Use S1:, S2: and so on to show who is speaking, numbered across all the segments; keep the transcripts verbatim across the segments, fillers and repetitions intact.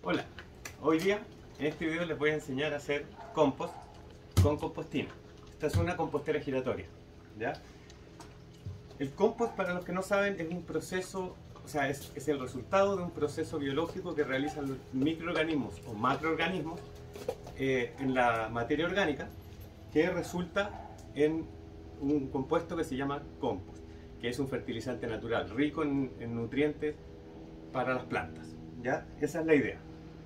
S1: Hola, hoy día en este video les voy a enseñar a hacer compost con compostina. Esta es una compostera giratoria, ¿ya? El compost, para los que no saben, es un proceso, o sea, es, es el resultado de un proceso biológico que realizan los microorganismos o macroorganismos eh, en la materia orgánica, que resulta en un compuesto que se llama compost, que es un fertilizante natural rico en, en nutrientes para las plantas, ¿ya? Esa es la idea.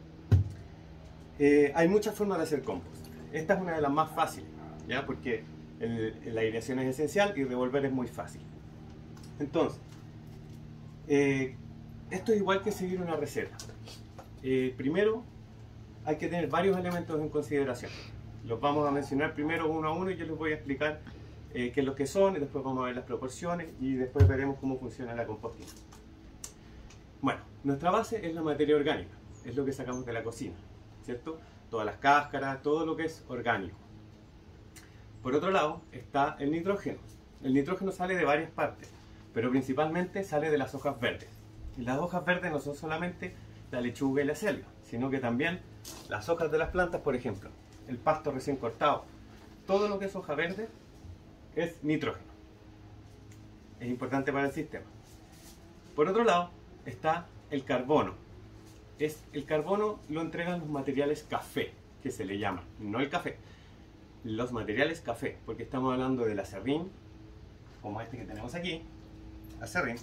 S1: Eh, hay muchas formas de hacer compost. Esta es una de las más fáciles, ¿ya? Porque el, la aireación es esencial y revolver es muy fácil. Entonces, eh, esto es igual que seguir una receta. Eh, primero, hay que tener varios elementos en consideración. Los vamos a mencionar primero uno a uno y yo les voy a explicar eh, qué es lo que son, y después vamos a ver las proporciones y después veremos cómo funciona la compostina. Bueno, nuestra base es la materia orgánica, es lo que sacamos de la cocina, ¿cierto? Todas las cáscaras, todo lo que es orgánico. Por otro lado está el nitrógeno. El nitrógeno sale de varias partes, pero principalmente sale de las hojas verdes. Y las hojas verdes no son solamente la lechuga y la selga, sino que también las hojas de las plantas, por ejemplo, el pasto recién cortado. Todo lo que es hoja verde es nitrógeno. Es importante para el sistema. Por otro lado está el carbono. Es, el carbono lo entregan los materiales café, que se le llama, no el café. Los materiales café, porque estamos hablando del acerrín, como este que tenemos aquí, acerrín,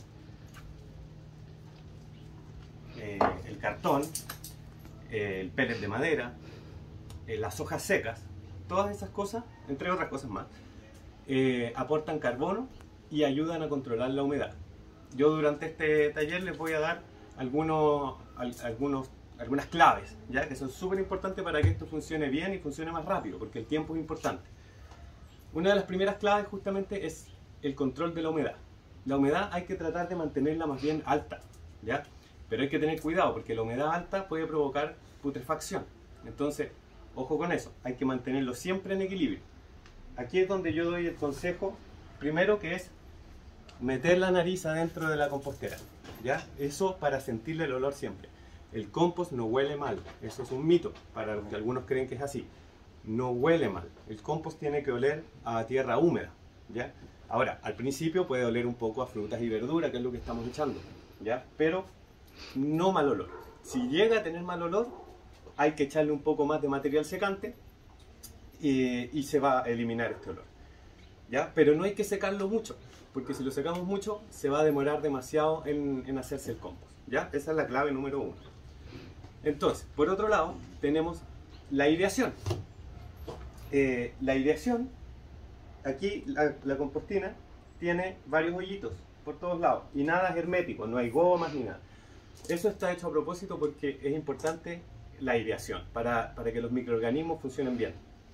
S1: eh, el cartón, eh, el pellet de madera, eh, las hojas secas, todas esas cosas, entre otras cosas más, eh, aportan carbono y ayudan a controlar la humedad. Yo durante este taller les voy a dar algunos, algunos, algunas claves, ¿ya? Que son súper importantes para que esto funcione bien y funcione más rápido, porque el tiempo es importante. Una de las primeras claves justamente es el control de la humedad. La humedad hay que tratar de mantenerla más bien alta, ¿ya? Pero hay que tener cuidado porque la humedad alta puede provocar putrefacción. Entonces, ojo con eso, hay que mantenerlo siempre en equilibrio. Aquí es donde yo doy el consejo, primero, que es meter la nariz adentro de la compostera, ¿ya? Eso para sentirle el olor siempre. El compost no huele mal, eso es un mito, para los que algunos creen que es así. No huele mal, el compost tiene que oler a tierra húmeda, ¿ya? Ahora, al principio puede oler un poco a frutas y verduras, que es lo que estamos echando, ¿ya? Pero no mal olor. Si llega a tener mal olor, hay que echarle un poco más de material secante y, y se va a eliminar este olor, ¿ya? Pero no hay que secarlo mucho, porque si lo secamos mucho se va a demorar demasiado en, en hacerse el compost, ¿ya? Esa es la clave número uno. Entonces, por otro lado, tenemos la aireación. Eh, la aireación, aquí la, la compostina tiene varios hoyitos por todos lados y nada es hermético, no hay gomas ni nada. Eso está hecho a propósito porque es importante la aireación para, para que los microorganismos funcionen bien.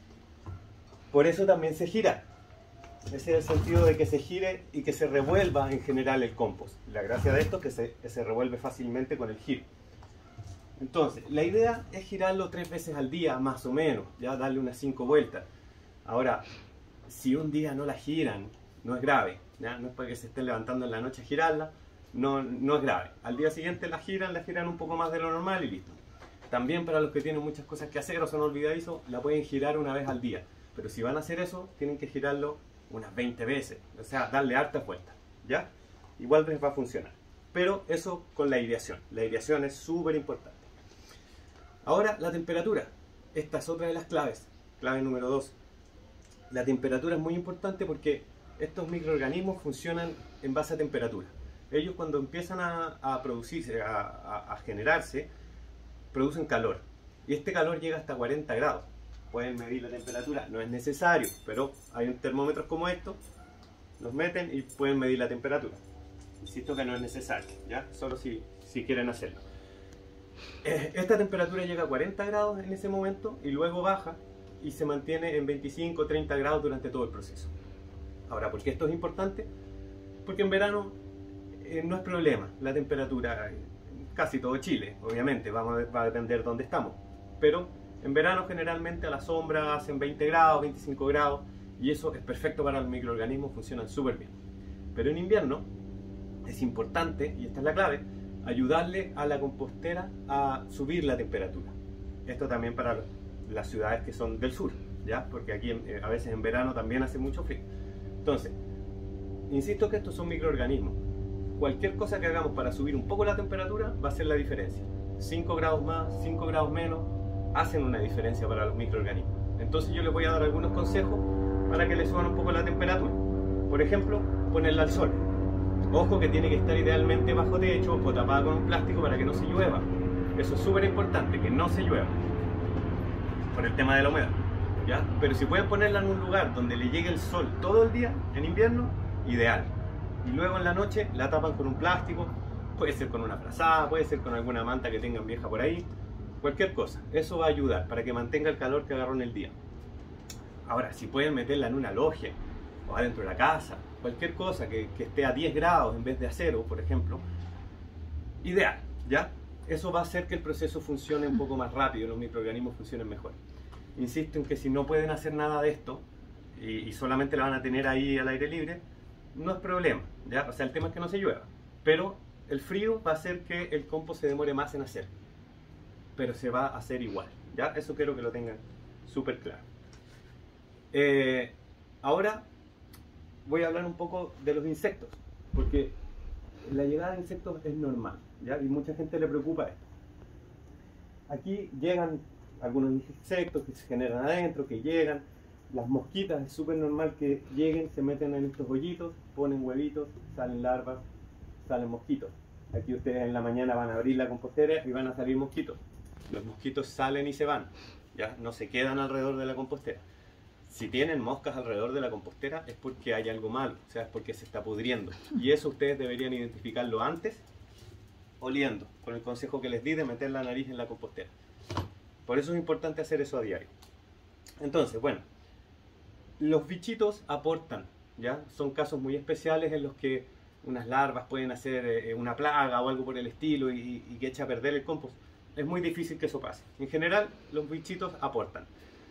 S1: Por eso también se gira. Ese es el sentido de que se gire y que se revuelva en general el compost. La gracia de esto es que se, que se revuelve fácilmente con el giro. Entonces, la idea es girarlo tres veces al día, más o menos, ya darle unas cinco vueltas. Ahora, si un día no la giran, no es grave, ¿ya? No es para que se estén levantando en la noche a girarla, no, no es grave. Al día siguiente la giran, la giran un poco más de lo normal y listo. También para los que tienen muchas cosas que hacer o son olvidadizos, la pueden girar una vez al día. Pero si van a hacer eso, tienen que girarlo unas veinte veces, o sea, darle hartas vueltas, ¿ya? Igual les va a funcionar. Pero eso con la aireación. La aireación es súper importante. Ahora, la temperatura. Esta es otra de las claves. Clave número dos. La temperatura es muy importante porque estos microorganismos funcionan en base a temperatura. Ellos, cuando empiezan a, a producirse, a, a, a generarse, producen calor. Y este calor llega hasta cuarenta grados. Pueden medir la temperatura, no es necesario, pero hay termómetros como estos, los meten y pueden medir la temperatura. Insisto que no es necesario, ¿ya? Solo si, si quieren hacerlo. Esta temperatura llega a cuarenta grados en ese momento y luego baja y se mantiene en veinticinco a treinta grados durante todo el proceso. Ahora, ¿por qué esto es importante? Porque en verano eh, no es problema la temperatura, casi todo Chile, obviamente, vamos a, va a depender de dónde estamos, pero en verano generalmente a la sombra hacen veinte grados, veinticinco grados y eso es perfecto para los microorganismos, funcionan súper bien. Pero en invierno es importante, y esta es la clave, ayudarle a la compostera a subir la temperatura. Esto también para las ciudades que son del sur, ¿ya? Porque aquí eh, a veces en verano también hace mucho frío. Entonces, insisto que estos son microorganismos. Cualquier cosa que hagamos para subir un poco la temperatura va a hacer la diferencia. cinco grados más, cinco grados menos, hacen una diferencia para los microorganismos. Entonces yo les voy a dar algunos consejos para que le suban un poco la temperatura. Por ejemplo, ponerla al sol. Ojo que tiene que estar idealmente bajo techo o tapada con un plástico para que no se llueva. Eso es súper importante, que no se llueva. Por el tema de la humedad, ¿ya? Pero si pueden ponerla en un lugar donde le llegue el sol todo el día, en invierno, ideal. Y luego en la noche la tapan con un plástico, puede ser con una frazada, puede ser con alguna manta que tengan vieja por ahí, cualquier cosa. Eso va a ayudar para que mantenga el calor que agarró en el día. Ahora, si pueden meterla en una logia o adentro de la casa, cualquier cosa que, que esté a diez grados en vez de a cero, por ejemplo, ideal, ¿ya? Eso va a hacer que el proceso funcione un poco más rápido, los microorganismos funcionen mejor. Insisto en que si no pueden hacer nada de esto y, y solamente la van a tener ahí al aire libre, no es problema, ¿ya? O sea, el tema es que no se llueva, pero el frío va a hacer que el compost se demore más en hacer, pero se va a hacer igual, ¿ya? Eso quiero que lo tengan súper claro. Eh, ahora voy a hablar un poco de los insectos, porque la llegada de insectos es normal, ¿ya? Y mucha gente le preocupa esto. Aquí llegan algunos insectos que se generan adentro, que llegan. Las mosquitas es súper normal que lleguen, se meten en estos hoyitos, ponen huevitos, salen larvas, salen mosquitos. Aquí ustedes en la mañana van a abrir la compostera y van a salir mosquitos. Los mosquitos salen y se van, ¿ya? No se quedan alrededor de la compostera. Si tienen moscas alrededor de la compostera es porque hay algo malo, o sea, es porque se está pudriendo. Y eso ustedes deberían identificarlo antes, oliendo, con el consejo que les di de meter la nariz en la compostera. Por eso es importante hacer eso a diario. Entonces, bueno, los bichitos aportan, ¿ya? Son casos muy especiales en los que unas larvas pueden hacer eh, una plaga o algo por el estilo y, y que echa a perder el compost. Es muy difícil que eso pase. En general, los bichitos aportan.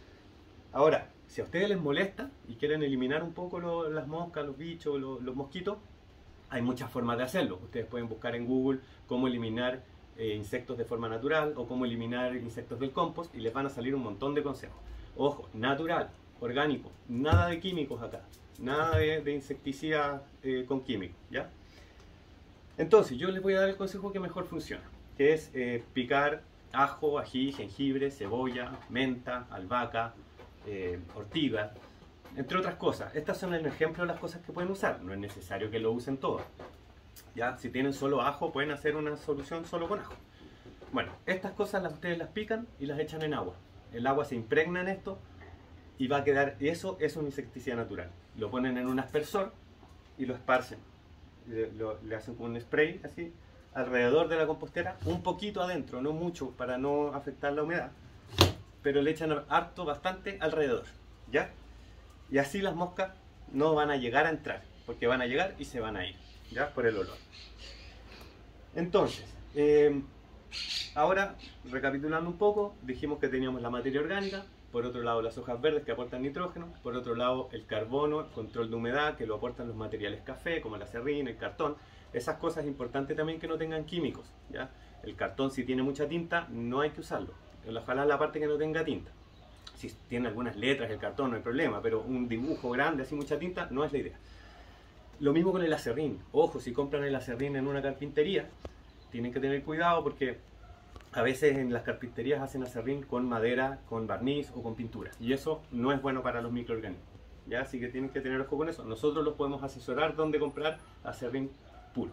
S1: Ahora, si a ustedes les molesta y quieren eliminar un poco lo, las moscas, los bichos, lo, los mosquitos, hay muchas formas de hacerlo. Ustedes pueden buscar en Google cómo eliminar eh, insectos de forma natural o cómo eliminar insectos del compost y les van a salir un montón de consejos. Ojo, natural, orgánico, nada de químicos acá, nada de, de insecticidas eh, con químicos, ¿ya? Entonces, yo les voy a dar el consejo que mejor funciona, que es eh, picar ajo, ají, jengibre, cebolla, menta, albahaca, eh, ortiga, entre otras cosas. Estas son el ejemplo de las cosas que pueden usar, no es necesario que lo usen todo, ¿ya? Si tienen solo ajo, pueden hacer una solución solo con ajo. Bueno, estas cosas las, ustedes las pican y las echan en agua. El agua se impregna en esto y va a quedar, eso es un insecticida natural. Lo ponen en un aspersor y lo esparcen. Le, lo, le hacen como un spray así alrededor de la compostera, un poquito adentro, no mucho para no afectar la humedad, pero le echan harto, bastante alrededor, ¿ya? Y así las moscas no van a llegar a entrar, porque van a llegar y se van a ir, ¿ya? Por el olor. Entonces, eh, ahora, recapitulando un poco, dijimos que teníamos la materia orgánica, por otro lado las hojas verdes que aportan nitrógeno, por otro lado el carbono, el control de humedad que lo aportan los materiales café, como la serrín, el cartón. Esas cosas es importante también que no tengan químicos, ¿ya? El cartón, si tiene mucha tinta, no hay que usarlo. Ojalá la parte que no tenga tinta. Si tiene algunas letras el cartón no hay problema, pero un dibujo grande, así mucha tinta, no es la idea. Lo mismo con el acerrín. Ojo, si compran el acerrín en una carpintería, tienen que tener cuidado porque a veces en las carpinterías hacen acerrín con madera, con barniz o con pintura. Y eso no es bueno para los microorganismos, ¿ya? Así que tienen que tener ojo con eso. Nosotros los podemos asesorar dónde comprar acerrín puro.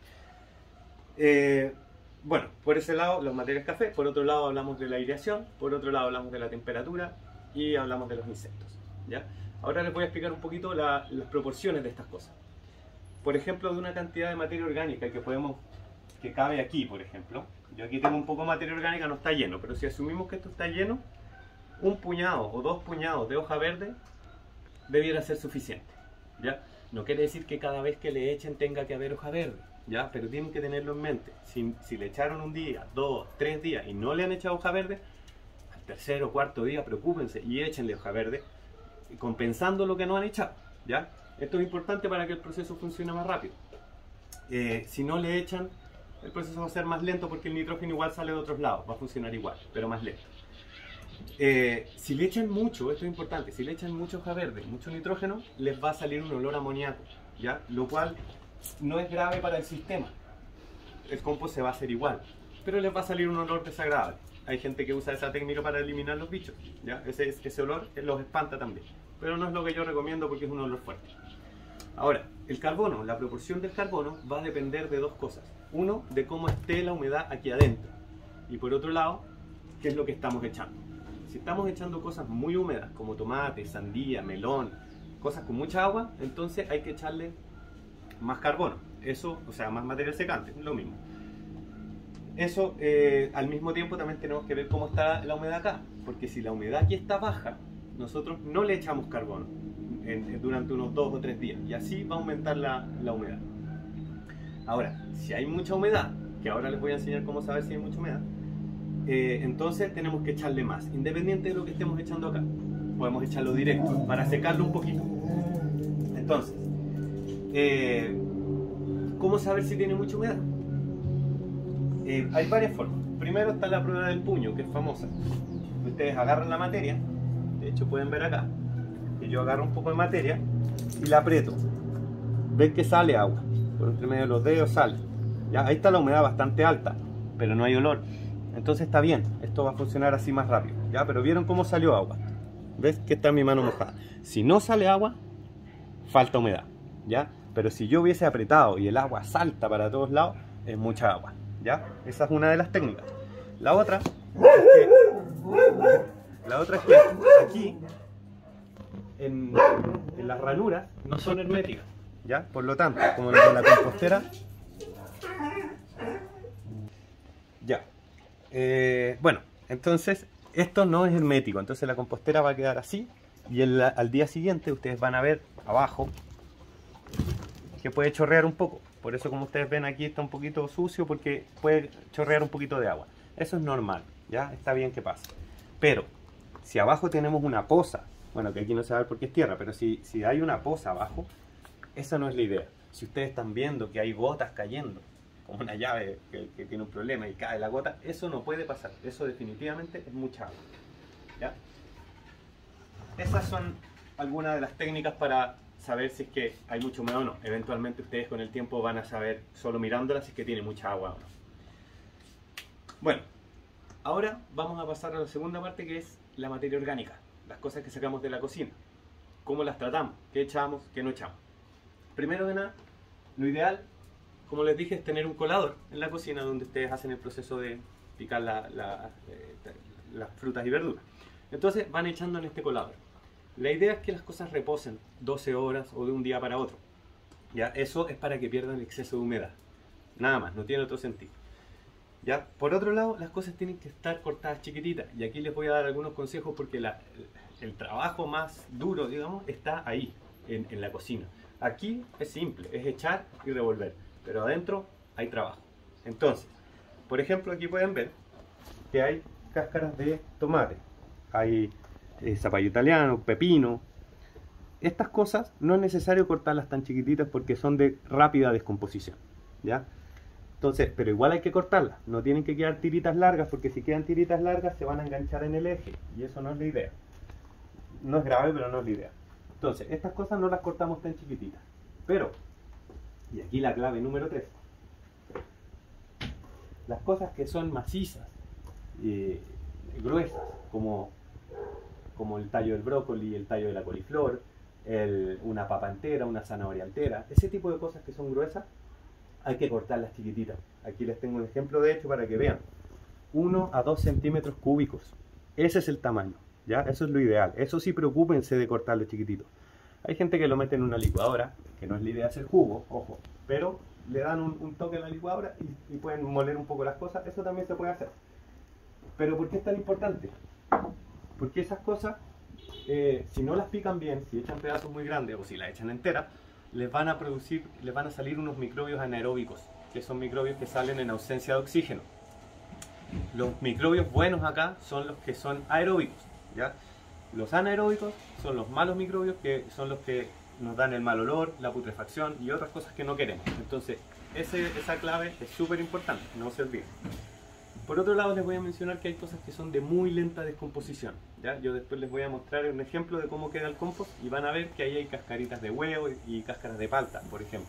S1: Eh, bueno, por ese lado los materiales café, por otro lado hablamos de la aireación, por otro lado hablamos de la temperatura y hablamos de los insectos, ¿ya? Ahora les voy a explicar un poquito la, las proporciones de estas cosas. Por ejemplo, de una cantidad de materia orgánica que podemos, que cabe aquí, por ejemplo. Yo aquí tengo un poco de materia orgánica, no está lleno, pero si asumimos que esto está lleno, un puñado o dos puñados de hoja verde debiera ser suficiente, ¿ya? No quiere decir que cada vez que le echen tenga que haber hoja verde, ¿ya? Pero tienen que tenerlo en mente. Si, si le echaron un día, dos, tres días y no le han echado hoja verde, al tercer o cuarto día preocúpense y échenle hoja verde, compensando lo que no han echado, ¿ya? Esto es importante para que el proceso funcione más rápido. Eh, si no le echan, el proceso va a ser más lento porque el nitrógeno igual sale de otros lados, va a funcionar igual, pero más lento. Eh, si le echan mucho, esto es importante, si le echan mucho hoja verde, mucho nitrógeno, les va a salir un olor a amoníaco, ¿ya? Lo cual no es grave para el sistema. El compost se va a hacer igual, pero les va a salir un olor desagradable. Hay gente que usa esa técnica para eliminar los bichos, ¿ya? Ese, ese olor los espanta también, pero no es lo que yo recomiendo porque es un olor fuerte. Ahora, el carbono, la proporción del carbono va a depender de dos cosas. Uno, de cómo esté la humedad aquí adentro, y por otro lado, qué es lo que estamos echando. Si estamos echando cosas muy húmedas como tomate, sandía, melón, cosas con mucha agua, entonces hay que echarle más carbono. Eso, o sea, más material secante, lo mismo. Eso, eh, al mismo tiempo también tenemos que ver cómo está la humedad acá, porque si la humedad aquí está baja, nosotros no le echamos carbono en, en, durante unos dos o tres días, y así va a aumentar la, la humedad. Ahora, si hay mucha humedad, que ahora les voy a enseñar cómo saber si hay mucha humedad, Eh, entonces tenemos que echarle más, independiente de lo que estemos echando acá. Podemos echarlo directo para secarlo un poquito. Entonces, eh, ¿cómo saber si tiene mucha humedad? Eh, hay varias formas. Primero está la prueba del puño, que es famosa. Ustedes agarran la materia, de hecho pueden ver acá, que yo agarro un poco de materia y la aprieto. Ven que sale agua, por entre medio de los dedos sale. ¿Ya? Ahí está la humedad bastante alta, pero no hay olor. Entonces está bien, esto va a funcionar así más rápido, ¿ya? Pero ¿vieron cómo salió agua? ¿Ves que está mi mano mojada? Si no sale agua, falta humedad, ¿ya? Pero si yo hubiese apretado y el agua salta para todos lados, es mucha agua, ¿ya? Esa es una de las técnicas. La otra es que, la otra es que aquí, en, en las ranuras, no son herméticas, ¿ya? Por lo tanto, como en la compostera, ya. Eh, bueno, entonces esto no es hermético, entonces la compostera va a quedar así y el, al día siguiente ustedes van a ver abajo que puede chorrear un poco. Por eso, como ustedes ven aquí, está un poquito sucio porque puede chorrear un poquito de agua. Eso es normal, ya está bien que pase. Pero si abajo tenemos una poza, bueno, que aquí no se va a ver porque es tierra, pero si, si hay una poza abajo, esa no es la idea. Si ustedes están viendo que hay gotas cayendo, como una llave que, que tiene un problema y cae la gota, eso no puede pasar. Eso definitivamente es mucha agua, ¿ya? Esas son algunas de las técnicas para saber si es que hay mucha humedad o no. Eventualmente ustedes con el tiempo van a saber, solo mirándola, si es que tiene mucha agua o no. Bueno, ahora vamos a pasar a la segunda parte, que es la materia orgánica. Las cosas que sacamos de la cocina. ¿Cómo las tratamos? ¿Qué echamos? ¿Qué no echamos? Primero de nada, lo ideal, como les dije, es tener un colador en la cocina donde ustedes hacen el proceso de picar la, la, eh, las frutas y verduras. Entonces van echando en este colador. La idea es que las cosas reposen doce horas o de un día para otro. ¿Ya? Eso es para que pierdan el exceso de humedad. Nada más, no tiene otro sentido. ¿Ya? Por otro lado, las cosas tienen que estar cortadas chiquititas. Y aquí les voy a dar algunos consejos porque la, el, el trabajo más duro, digamos, está ahí, en, en la cocina. Aquí es simple, es echar y revolver. Pero adentro hay trabajo. Entonces, por ejemplo, aquí pueden ver que hay cáscaras de tomate, hay eh, zapallo italiano, pepino. Estas cosas no es necesario cortarlas tan chiquititas porque son de rápida descomposición, ¿ya? Entonces, pero igual hay que cortarlas, no tienen que quedar tiritas largas porque si quedan tiritas largas se van a enganchar en el eje y eso no es la idea. No es grave, pero no es la idea. Entonces, estas cosas no las cortamos tan chiquititas, pero... Y aquí la clave número tres. Las cosas que son macizas, eh, gruesas, como, como el tallo del brócoli, el tallo de la coliflor, el, una papa entera, una zanahoria entera, ese tipo de cosas que son gruesas, hay que cortarlas chiquititas. Aquí les tengo un ejemplo de hecho para que vean. uno a dos centímetros cúbicos. Ese es el tamaño, ¿ya? Eso es lo ideal. Eso sí, preocúpense de cortarlo chiquitito. Hay gente que lo mete en una licuadora, que no es la idea hacer jugo, ojo, pero le dan un, un toque a la licuadora y, y pueden moler un poco las cosas, eso también se puede hacer. Pero ¿por qué es tan importante? Porque esas cosas, eh, si no las pican bien, si echan pedazos muy grandes o si las echan enteras, les van a producir, les van a salir unos microbios anaeróbicos, que son microbios que salen en ausencia de oxígeno. Los microbios buenos acá son los que son aeróbicos, ¿ya? Los anaeróbicos son los malos microbios, que son los que nos dan el mal olor, la putrefacción y otras cosas que no queremos. Entonces, ese, esa clave es súper importante, no se olviden. Por otro lado, les voy a mencionar que hay cosas que son de muy lenta descomposición, ¿ya? Yo después les voy a mostrar un ejemplo de cómo queda el compost y van a ver que ahí hay cascaritas de huevo y cáscaras de palta, por ejemplo.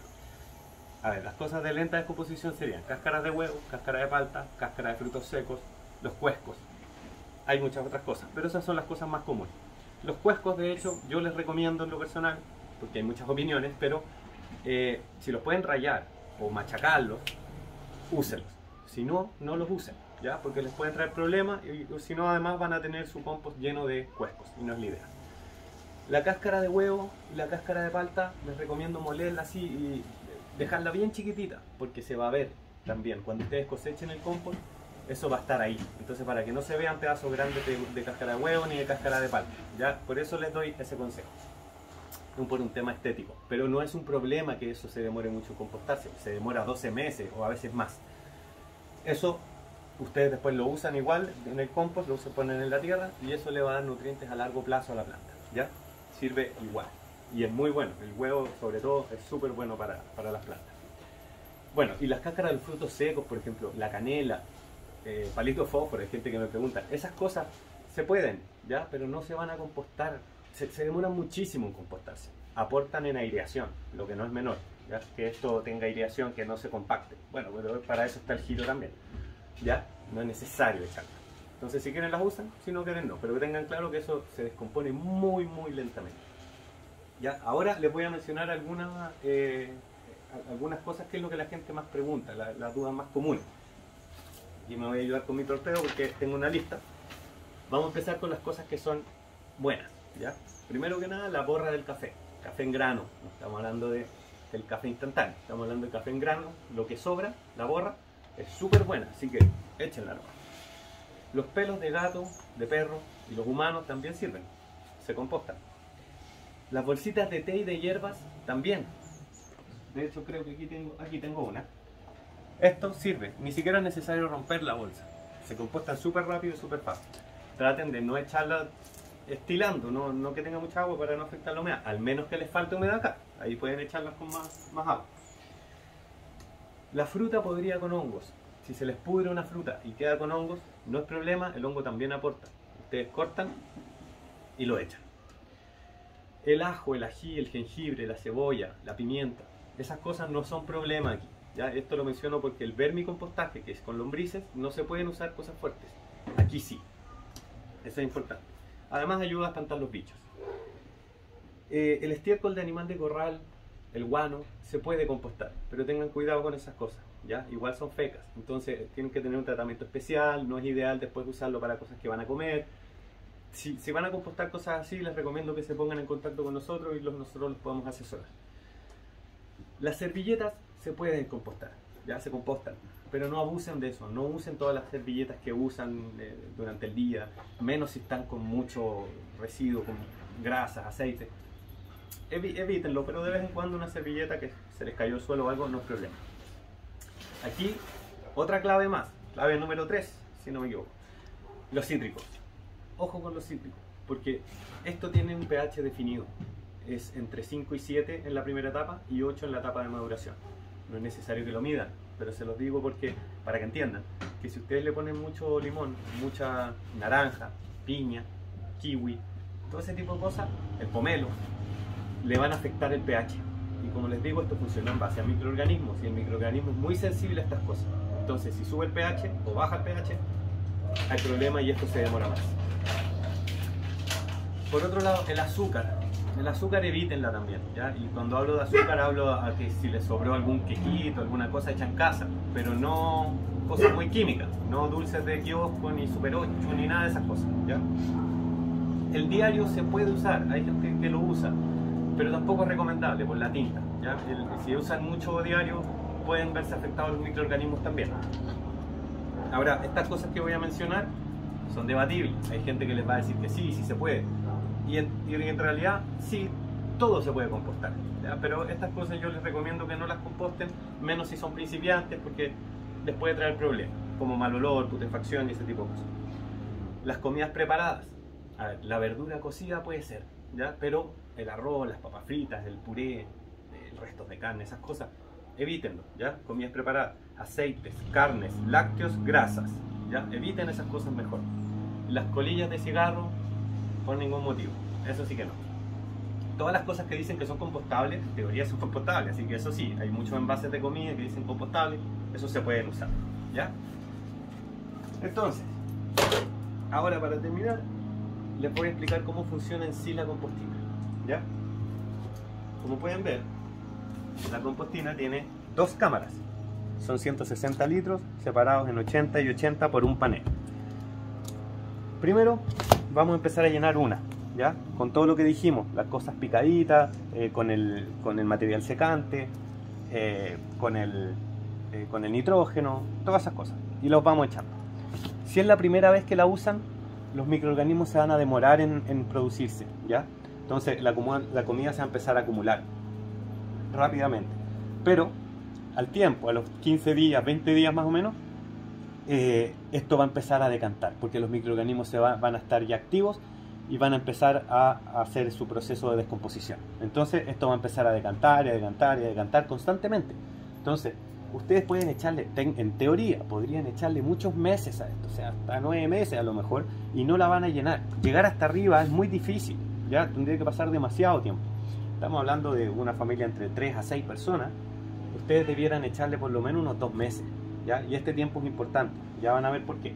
S1: A ver, las cosas de lenta descomposición serían cáscaras de huevo, cáscara de palta, cáscara de frutos secos, los cuescos. Hay muchas otras cosas, pero esas son las cosas más comunes. Los cuescos, de hecho, yo les recomiendo en lo personal, porque hay muchas opiniones, pero eh, si los pueden rayar o machacarlos, úsenlos. Si no, no los usen, ¿ya? Porque les pueden traer problemas y si no, además van a tener su compost lleno de cuescos y no es la idea. La cáscara de huevo y la cáscara de palta les recomiendo molerla así y dejarla bien chiquitita, porque se va a ver también cuando ustedes cosechen el compost, eso va a estar ahí. Entonces, para que no se vean pedazos grandes de, de cáscara de huevo ni de cáscara de palta, ¿ya? Por eso les doy ese consejo, por un tema estético. Pero no es un problema que eso se demore mucho en compostarse, se demora doce meses o a veces más. Eso ustedes después lo usan igual en el compost, lo ponen en la tierra y eso le va a dar nutrientes a largo plazo a la planta, ¿ya? Sirve igual y es muy bueno. El huevo, sobre todo, es súper bueno para, para las plantas. Bueno, y las cáscaras de frutos secos, por ejemplo, la canela, eh, palito de fósforo, hay gente que me pregunta, esas cosas se pueden, ¿ya? Pero no se van a compostar, se, se demoran muchísimo en compostarse. Aportan en aireación, lo que no es menor, ¿ya? Que esto tenga aireación, que no se compacte. Bueno, pero para eso está el giro también, ¿ya? No es necesario echarlas. Entonces, si quieren las usan, si no quieren no, pero que tengan claro que eso se descompone muy, muy lentamente. ¿Ya? Ahora les voy a mencionar algunas, eh, algunas cosas que es lo que la gente más pregunta, la, las dudas más comunes. Y me voy a ayudar con mi torpeo porque tengo una lista. Vamos a empezar con las cosas que son buenas, ¿ya? Primero que nada, la borra del café. Café en grano, no estamos hablando de, del café instantáneo, estamos hablando de café en grano. Lo que sobra, la borra, es súper buena, así que échenla nomás. Los pelos de gato, de perro y los humanos también sirven, se compostan. Las bolsitas de té y de hierbas también. De hecho, creo que aquí tengo, aquí tengo una. Esto sirve, ni siquiera es necesario romper la bolsa. Se compostan súper rápido y súper fácil. Traten de no echarla estilando, no, no que tenga mucha agua para no afectar la humedad, al menos que les falte humedad acá. Ahí pueden echarlas con más, más agua. La fruta podría con hongos. Si se les pudre una fruta y queda con hongos, no es problema, el hongo también aporta. Ustedes cortan y lo echan. El ajo, el ají, el jengibre, la cebolla, la pimienta, esas cosas no son problema aquí. ¿Ya? Esto lo menciono porque el vermicompostaje, que es con lombrices, no se pueden usar cosas fuertes. Aquí sí. Eso es importante. Además ayuda a espantar los bichos. Eh, el estiércol de animal de corral, el guano, se puede compostar, pero tengan cuidado con esas cosas, ¿ya? Igual son fecas, entonces tienen que tener un tratamiento especial, no es ideal después usarlo para cosas que van a comer. Si, si van a compostar cosas así, les recomiendo que se pongan en contacto con nosotros y los, nosotros los podemos asesorar. Las servilletas se pueden compostar, ya se compostan, pero no abusen de eso, no usen todas las servilletas que usan eh, durante el día, menos si están con mucho residuo, con grasas, aceite. Evi evítenlo, pero de vez en cuando una servilleta que se les cayó al suelo o algo no es problema. Aquí, otra clave más, clave número tres, si no me equivoco, los cítricos. Ojo con los cítricos, porque esto tiene un pH definido. Es entre cinco y siete en la primera etapa y ocho en la etapa de maduración. No es necesario que lo midan, pero se los digo porque, para que entiendan, que si ustedes le ponen mucho limón, mucha naranja, piña, kiwi, todo ese tipo de cosas, el pomelo, le van a afectar el pH. Y como les digo, esto funciona en base a microorganismos y el microorganismo es muy sensible a estas cosas. Entonces, si sube el pH o baja el pH, hay problema y esto se demora más. Por otro lado, el azúcar. El azúcar evítenla también, ¿ya? Y cuando hablo de azúcar hablo a que si les sobró algún quequito, alguna cosa hecha en casa, pero no cosas muy químicas, no dulces de kiosco, ni super ocho, ni nada de esas cosas, ¿ya? El diario se puede usar, hay gente que lo usa, pero tampoco es recomendable por la tinta, ¿ya? El, si usan mucho diario pueden verse afectados los microorganismos también. Ahora, estas cosas que voy a mencionar son debatibles, hay gente que les va a decir que sí, sí se puede. Y en, y en realidad, sí, todo se puede compostar, ¿ya? Pero estas cosas yo les recomiendo que no las composten, menos si son principiantes, porque les puede traer problemas, como mal olor, putrefacción y ese tipo de cosas. Las comidas preparadas, a ver, la verdura cocida puede ser, ¿ya? Pero el arroz, las papas fritas, el puré, el restos de carne, esas cosas, evítenlo, ¿ya? Comidas preparadas, aceites, carnes, lácteos, grasas, ¿ya? Eviten esas cosas mejor. Las colillas de cigarro, por ningún motivo, eso sí que no. Todas las cosas que dicen que son compostables, en teoría son compostables, así que eso sí, hay muchos envases de comida que dicen compostables, eso se pueden usar, ¿ya? Entonces, ahora para terminar, les voy a explicar cómo funciona en sí la compostina, ¿ya? Como pueden ver, la compostina tiene dos cámaras, son ciento sesenta litros separados en ochenta y ochenta por un panel. Primero vamos a empezar a llenar una, ¿ya? Con todo lo que dijimos, las cosas picaditas, eh, con, el, con el material secante, eh, con, el, eh, con el nitrógeno, todas esas cosas, y los vamos echando. Si es la primera vez que la usan, los microorganismos se van a demorar en, en producirse, ¿ya? Entonces la, la comida se va a empezar a acumular rápidamente, pero al tiempo, a los quince días, veinte días más o menos, eh, esto va a empezar a decantar, porque los microorganismos se va, van a estar ya activos y van a empezar a, a hacer su proceso de descomposición. Entonces esto va a empezar a decantar y a decantar y a decantar constantemente. Entonces ustedes pueden echarle, en teoría, podrían echarle muchos meses a esto, o sea, hasta nueve meses a lo mejor, y no la van a llenar. Llegar hasta arriba es muy difícil, ya tendría que pasar demasiado tiempo. Estamos hablando de una familia entre tres a seis personas, ustedes debieran echarle por lo menos unos dos meses, ¿ya? Y este tiempo es importante, ya van a ver por qué.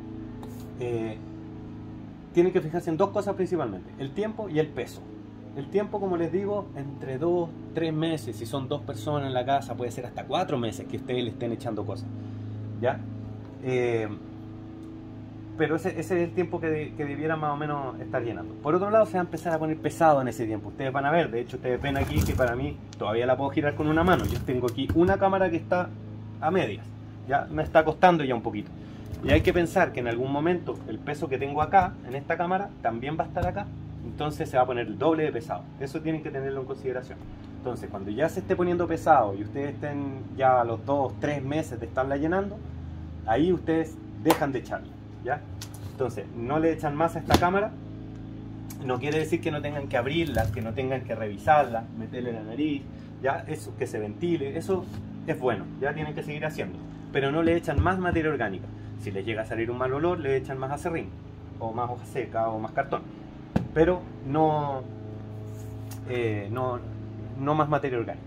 S1: Eh, tienen que fijarse en dos cosas principalmente, el tiempo y el peso. El tiempo, como les digo, entre dos, tres meses, si son dos personas en la casa, puede ser hasta cuatro meses que ustedes le estén echando cosas, ¿ya? Eh, pero ese, ese es el tiempo que, de, que debieran más o menos estar llenando. Por otro lado, se va a empezar a poner pesado en ese tiempo. Ustedes van a ver, de hecho, ustedes ven aquí que para mí todavía la puedo girar con una mano. Yo tengo aquí una cámara que está a medias, ya me está costando ya un poquito. Y hay que pensar que en algún momento el peso que tengo acá, en esta cámara, también va a estar acá. Entonces se va a poner el doble de pesado. Eso tienen que tenerlo en consideración. Entonces cuando ya se esté poniendo pesado y ustedes estén ya a los dos, tres meses de estarla llenando, ahí ustedes dejan de echarla, ¿ya? Entonces no le echan más a esta cámara. No quiere decir que no tengan que abrirla, que no tengan que revisarla, meterle la nariz, ya, eso, que se ventile, eso es bueno, ya tienen que seguir haciendo. Pero no le echan más materia orgánica. Si les llega a salir un mal olor, le echan más acerrín, o más hoja seca, o más cartón. Pero no, eh, no, no más materia orgánica.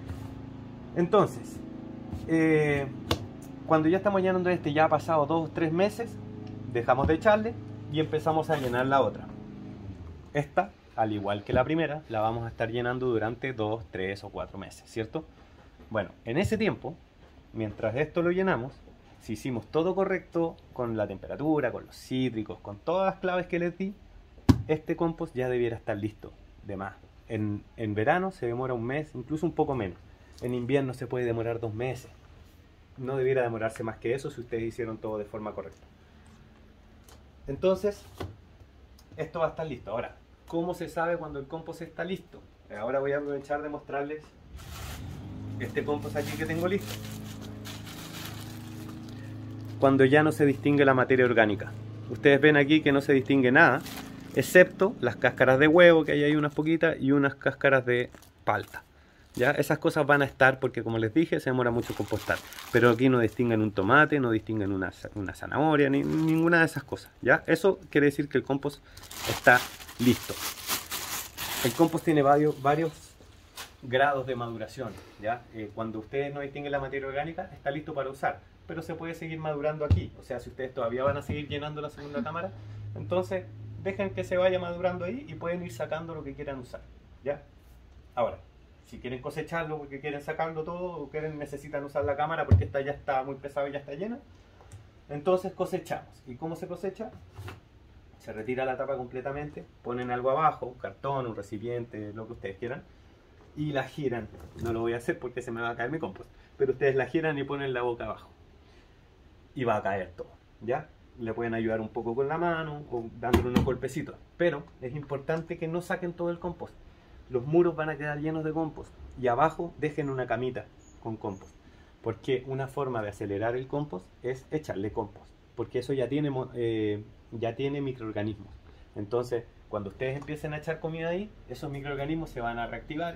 S1: Entonces, eh, cuando ya estamos llenando este, ya ha pasado dos o tres meses, dejamos de echarle y empezamos a llenar la otra. Esta, al igual que la primera, la vamos a estar llenando durante dos, tres o cuatro meses, ¿cierto? Bueno, en ese tiempo, mientras esto lo llenamos, si hicimos todo correcto con la temperatura, con los cítricos, con todas las claves que les di, este compost ya debiera estar listo de más. En, en verano se demora un mes, incluso un poco menos. En invierno se puede demorar dos meses. No debiera demorarse más que eso si ustedes hicieron todo de forma correcta. Entonces, esto va a estar listo. Ahora, ¿cómo se sabe cuando el compost está listo? Ahora voy a aprovechar de mostrarles este compost aquí que tengo listo. Cuando ya no se distingue la materia orgánica. Ustedes ven aquí que no se distingue nada, excepto las cáscaras de huevo, que ahí hay unas poquitas, y unas cáscaras de palta. ¿Ya? Esas cosas van a estar porque, como les dije, se demora mucho compostar. Pero aquí no distinguen un tomate, no distinguen una, una zanahoria, ni ninguna de esas cosas. ¿Ya? Eso quiere decir que el compost está listo. El compost tiene varios, varios grados de maduración. ¿Ya? Eh, cuando ustedes no distinguen la materia orgánica, está listo para usar. Pero se puede seguir madurando aquí. O sea, si ustedes todavía van a seguir llenando la segunda cámara, entonces dejen que se vaya madurando ahí y pueden ir sacando lo que quieran usar, ¿ya? Ahora, si quieren cosecharlo porque quieren sacarlo todo, o quieren, necesitan usar la cámara porque esta ya está muy pesada y ya está llena, entonces cosechamos. ¿Y cómo se cosecha? Se retira la tapa completamente, ponen algo abajo, un cartón, un recipiente, lo que ustedes quieran, y la giran. No lo voy a hacer porque se me va a caer mi compost, pero ustedes la giran y ponen la boca abajo. Y va a caer todo, ¿ya? Le pueden ayudar un poco con la mano o dándole unos golpecitos, pero es importante que no saquen todo el compost. Los muros van a quedar llenos de compost y abajo dejen una camita con compost, porque una forma de acelerar el compost es echarle compost, porque eso ya tiene, eh, ya tiene microorganismos. Entonces, cuando ustedes empiecen a echar comida ahí, esos microorganismos se van a reactivar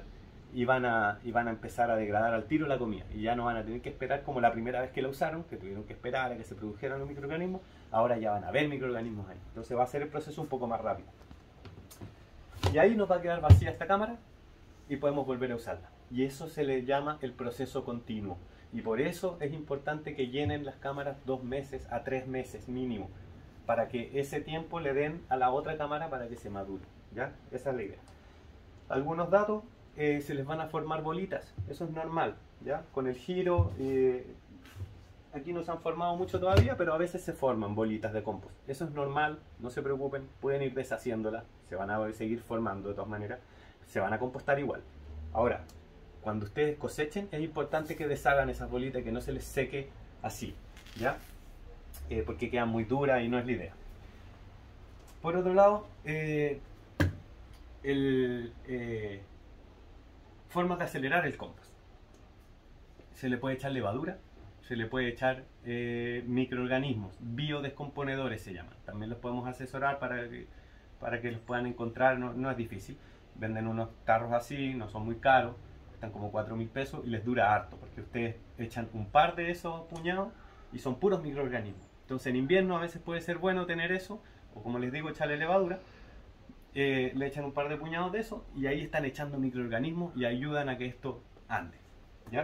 S1: y van, a, y van a empezar a degradar al tiro la comida. Y ya no van a tener que esperar como la primera vez que la usaron, que tuvieron que esperar a que se produjeran los microorganismos. Ahora ya van a haber microorganismos ahí. Entonces va a ser el proceso un poco más rápido. Y ahí nos va a quedar vacía esta cámara y podemos volver a usarla. Y eso se le llama el proceso continuo. Y por eso es importante que llenen las cámaras dos meses a tres meses mínimo, para que ese tiempo le den a la otra cámara para que se madure. ¿Ya? Esa es la idea. Algunos datos, eh, se les van a formar bolitas. Eso es normal. ¿Ya? Con el giro, eh, aquí no se han formado mucho todavía, pero a veces se forman bolitas de compost. Eso es normal, no se preocupen, pueden ir deshaciéndolas, se van a seguir formando de todas maneras, se van a compostar igual. Ahora, cuando ustedes cosechen, es importante que deshagan esas bolitas y que no se les seque así, ¿ya? Eh, porque quedan muy duras y no es la idea. Por otro lado, eh, el, eh, formas de acelerar el compost. Se le puede echar levadura, se le puede echar eh, microorganismos, biodescomponedores se llaman. También los podemos asesorar para que, para que los puedan encontrar, no, no es difícil. Venden unos tarros así, no son muy caros, están como cuatro mil pesos y les dura harto, porque ustedes echan un par de esos puñados y son puros microorganismos. Entonces en invierno a veces puede ser bueno tener eso, o como les digo, echarle levadura, eh, le echan un par de puñados de eso y ahí están echando microorganismos y ayudan a que esto ande, ¿ya?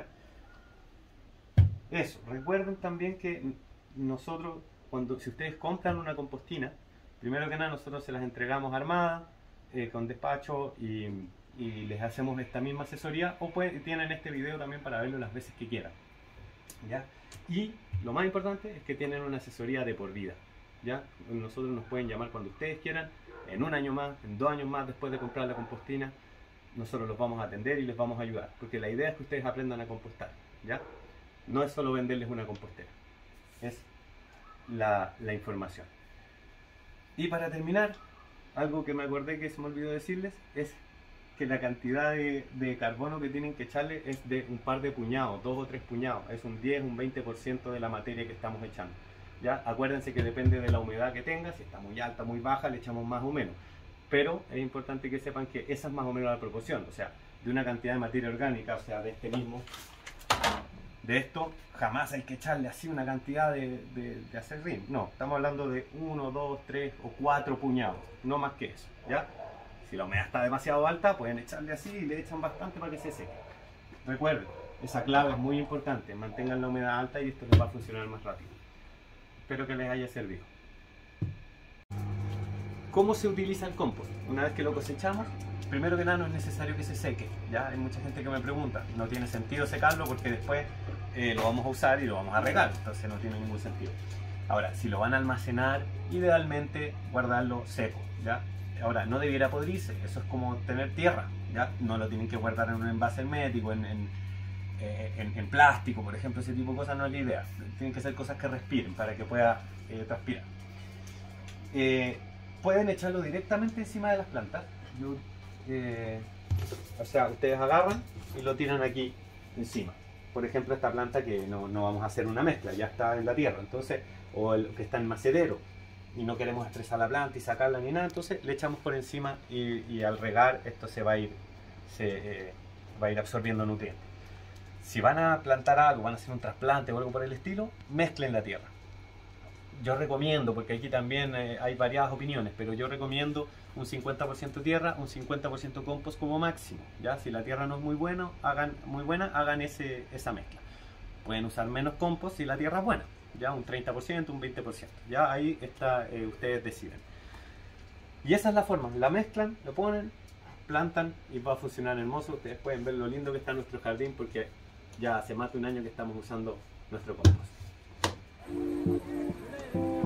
S1: Eso, recuerden también que nosotros, cuando, si ustedes compran una compostina, primero que nada nosotros se las entregamos armadas, eh, con despacho y, y les hacemos esta misma asesoría, o pueden, tienen este video también para verlo las veces que quieran, ¿ya? Y lo más importante es que tienen una asesoría de por vida, ¿ya? Nosotros nos pueden llamar cuando ustedes quieran, en un año más, en dos años más después de comprar la compostina, nosotros los vamos a atender y les vamos a ayudar, porque la idea es que ustedes aprendan a compostar, ¿ya? No es solo venderles una compostera, es la, la información. Y para terminar, algo que me acordé que se me olvidó decirles es que la cantidad de, de carbono que tienen que echarle es de un par de puñados, dos o tres puñados, es un diez, un veinte por ciento de la materia que estamos echando. ¿Ya? Acuérdense que depende de la humedad que tenga, si está muy alta, muy baja, le echamos más o menos. Pero es importante que sepan que esa es más o menos la proporción, o sea, de una cantidad de materia orgánica, o sea, de este mismo, de esto, jamás hay que echarle así una cantidad de, de, de acerrín. No, estamos hablando de uno, dos, tres o cuatro puñados, no más que eso, ¿ya? Si la humedad está demasiado alta, pueden echarle así y le echan bastante para que se seque. Recuerden, esa clave es muy importante, mantengan la humedad alta y esto les va a funcionar más rápido. Espero que les haya servido. ¿Cómo se utiliza el compost? Una vez que lo cosechamos, primero que nada no es necesario que se seque. Ya hay mucha gente que me pregunta, no tiene sentido secarlo porque después eh, lo vamos a usar y lo vamos a regar, entonces no tiene ningún sentido. Ahora, si lo van a almacenar, idealmente guardarlo seco, ¿ya? Ahora, no debiera podrirse, eso es como tener tierra, ¿ya? No lo tienen que guardar en un envase hermético, en, en, eh, en, en plástico, por ejemplo, ese tipo de cosas no es la idea. Tienen que ser cosas que respiren para que pueda eh, transpirar. Eh, pueden echarlo directamente encima de las plantas. Yo, eh, o sea, ustedes agarran y lo tiran aquí encima. Por ejemplo, esta planta que no, no vamos a hacer una mezcla, ya está en la tierra, entonces, o el que está en macedero y no queremos estresar la planta y sacarla ni nada, entonces le echamos por encima y, y al regar esto se va a ir, se, eh, va a ir absorbiendo nutrientes. Si van a plantar algo, van a hacer un trasplante o algo por el estilo, mezclen la tierra. Yo recomiendo, porque aquí también eh, hay variadas opiniones, pero yo recomiendo un cincuenta por ciento tierra, un cincuenta por ciento compost como máximo, ¿ya? Si la tierra no es muy buena, hagan, muy buena, hagan ese, esa mezcla. Pueden usar menos compost si la tierra es buena, ya un treinta por ciento, un veinte por ciento, ya ahí está, eh, ustedes deciden. Y esa es la forma, la mezclan, lo ponen, plantan y va a funcionar hermoso. Ustedes pueden ver lo lindo que está nuestro jardín porque ya hace más de un año que estamos usando nuestro compost.